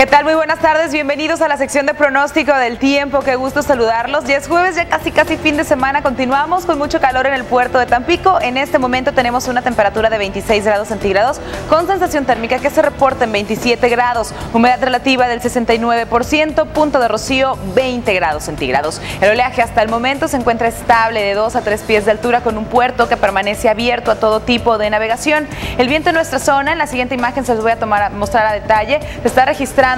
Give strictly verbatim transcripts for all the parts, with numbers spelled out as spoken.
¿Qué tal? Muy buenas tardes, bienvenidos a la sección de pronóstico del tiempo, qué gusto saludarlos. Ya es jueves, ya casi casi fin de semana, continuamos con mucho calor en el puerto de Tampico. En este momento tenemos una temperatura de veintiséis grados centígrados con sensación térmica que se reporta en veintisiete grados, humedad relativa del sesenta y nueve por ciento, punto de rocío veinte grados centígrados. El oleaje hasta el momento se encuentra estable de dos a tres pies de altura con un puerto que permanece abierto a todo tipo de navegación. El viento en nuestra zona, en la siguiente imagen se los voy a tomar a mostrar a detalle, se está registrando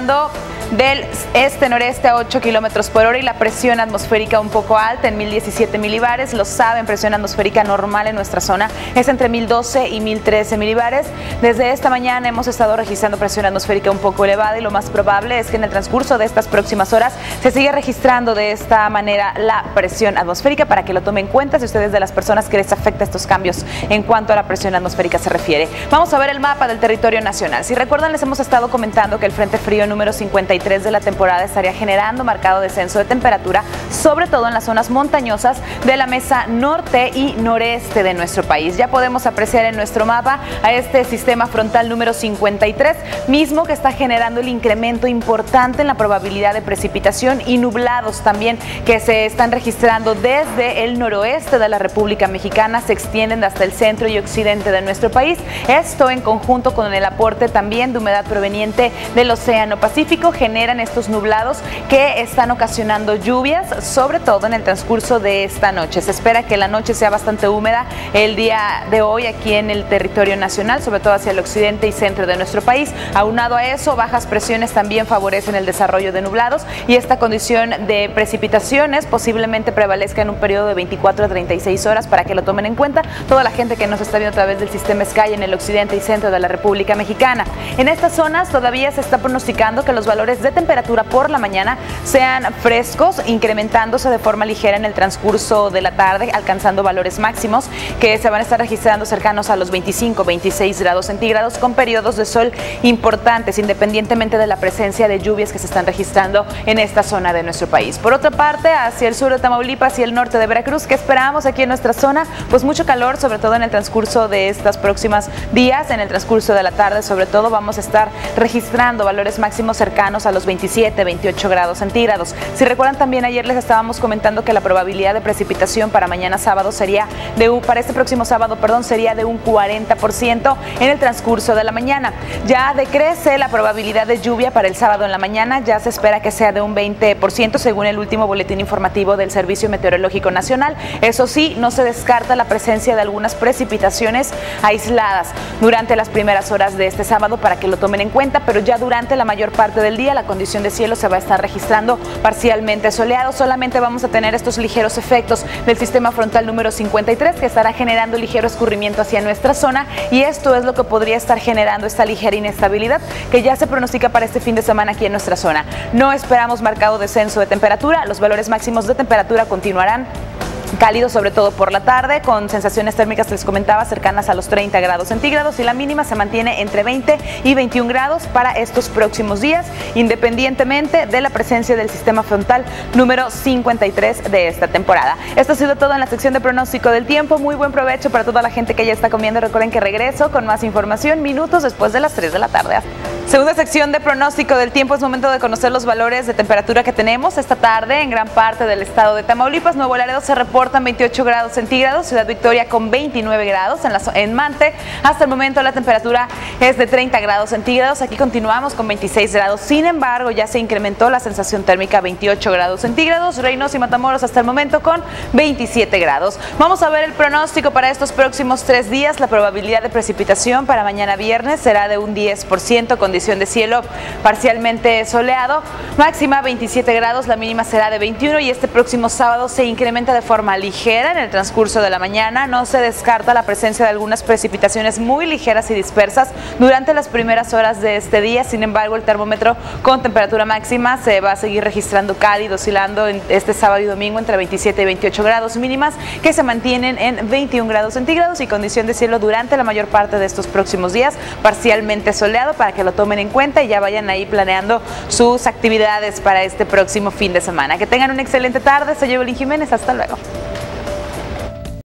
del este-noreste a ocho kilómetros por hora y la presión atmosférica un poco alta en mil diecisiete milibares. Lo saben, presión atmosférica normal en nuestra zona es entre mil doce y mil trece milibares. Desde esta mañana hemos estado registrando presión atmosférica un poco elevada y lo más probable es que en el transcurso de estas próximas horas se siga registrando de esta manera la presión atmosférica, para que lo tomen en cuenta si ustedes de las personas que les afecta estos cambios en cuanto a la presión atmosférica se refiere. Vamos a ver el mapa del territorio nacional. Si recuerdan, les hemos estado comentando que el frente frío número cincuenta y tres de la temporada estaría generando marcado descenso de temperatura, sobre todo en las zonas montañosas de la mesa norte y noreste de nuestro país. Ya podemos apreciar en nuestro mapa a este sistema frontal número cincuenta y tres, mismo que está generando el incremento importante en la probabilidad de precipitación y nublados también que se están registrando desde el noroeste de la República Mexicana, se extienden hasta el centro y occidente de nuestro país. Esto en conjunto con el aporte también de humedad proveniente del Océano Pacífico generan estos nublados que están ocasionando lluvias, sobre todo en el transcurso de esta noche. Se espera que la noche sea bastante húmeda el día de hoy aquí en el territorio nacional, sobre todo hacia el occidente y centro de nuestro país. Aunado a eso, bajas presiones también favorecen el desarrollo de nublados y esta condición de precipitaciones posiblemente prevalezca en un periodo de veinticuatro a treinta y seis horas, para que lo tomen en cuenta toda la gente que nos está viendo a través del sistema Sky en el occidente y centro de la República Mexicana. En estas zonas todavía se está pronosticando que los valores de temperatura por la mañana sean frescos, incrementándose de forma ligera en el transcurso de la tarde, alcanzando valores máximos que se van a estar registrando cercanos a los veinticinco a veintiséis grados centígrados, con periodos de sol importantes, independientemente de la presencia de lluvias que se están registrando en esta zona de nuestro país. Por otra parte, hacia el sur de Tamaulipas y el norte de Veracruz, ¿qué esperamos aquí en nuestra zona? Pues mucho calor, sobre todo en el transcurso de estos próximos días, en el transcurso de la tarde, sobre todo vamos a estar registrando valores máximos cercanos a los veintisiete, veintiocho grados centígrados. Si recuerdan, también ayer les estábamos comentando que la probabilidad de precipitación para mañana sábado sería de un, para este próximo sábado, perdón, sería de un cuarenta por ciento en el transcurso de la mañana. Ya decrece la probabilidad de lluvia para el sábado en la mañana, ya se espera que sea de un veinte por ciento según el último boletín informativo del Servicio Meteorológico Nacional. Eso sí, no se descarta la presencia de algunas precipitaciones aisladas durante las primeras horas de este sábado, para que lo tomen en cuenta, pero ya durante la mayor parte del día la condición de cielo se va a estar registrando parcialmente soleado. Solamente vamos a tener estos ligeros efectos del sistema frontal número cincuenta y tres, que estará generando ligero escurrimiento hacia nuestra zona, y esto es lo que podría estar generando esta ligera inestabilidad que ya se pronostica para este fin de semana aquí en nuestra zona. No esperamos marcado descenso de temperatura, los valores máximos de temperatura continuarán cálido, sobre todo por la tarde, con sensaciones térmicas, les comentaba, cercanas a los treinta grados centígrados, y la mínima se mantiene entre veinte y veintiún grados para estos próximos días, independientemente de la presencia del sistema frontal número cincuenta y tres de esta temporada. Esto ha sido todo en la sección de pronóstico del tiempo. Muy buen provecho para toda la gente que ya está comiendo. Recuerden que regreso con más información minutos después de las tres de la tarde. Segunda sección de pronóstico del tiempo, es momento de conocer los valores de temperatura que tenemos esta tarde en gran parte del estado de Tamaulipas. Nuevo Laredo se reportan veintiocho grados centígrados, Ciudad Victoria con veintinueve grados, en, la, en Mante hasta el momento la temperatura es de treinta grados centígrados, aquí continuamos con veintiséis grados, sin embargo ya se incrementó la sensación térmica a veintiocho grados centígrados, Reynosa y Matamoros hasta el momento con veintisiete grados. Vamos a ver el pronóstico para estos próximos tres días. La probabilidad de precipitación para mañana viernes será de un diez por ciento, condición de cielo parcialmente soleado, máxima veintisiete grados, la mínima será de veintiuno, y este próximo sábado se incrementa de forma ligera en el transcurso de la mañana. No se descarta la presencia de algunas precipitaciones muy ligeras y dispersas durante las primeras horas de este día. Sin embargo, el termómetro con temperatura máxima se va a seguir registrando cálido, oscilando en este sábado y domingo entre veintisiete y veintiocho grados, mínimas que se mantienen en veintiún grados centígrados, y condición de cielo durante la mayor parte de estos próximos días parcialmente soleado, para que lo tomen en cuenta y ya vayan ahí planeando sus actividades para este próximo fin de semana. Que tengan una excelente tarde. Soy Evelyn Jiménez. Hasta luego.